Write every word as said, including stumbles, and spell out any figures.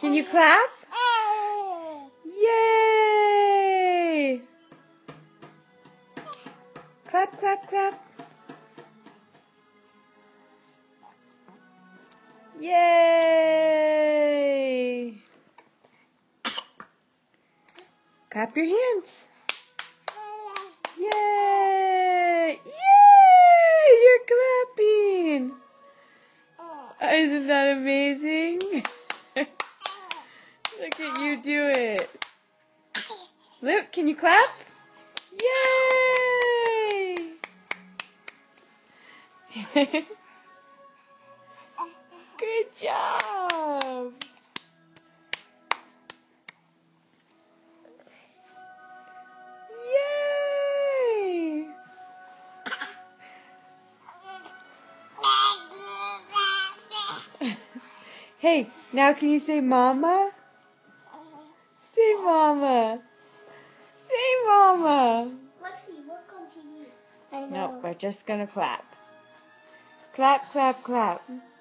Can you clap? Yay! Clap, clap, clap. Yay! Clap your hands. Yay! Yay! You're clapping. Isn't that amazing? Look at you do it. Luke, can you clap? Yay! Good job. Yay! Hey, now can you say mama? Say mama. Say mama. Lexi, look on T V. I know. Nope, we're just gonna clap. Clap, clap, clap.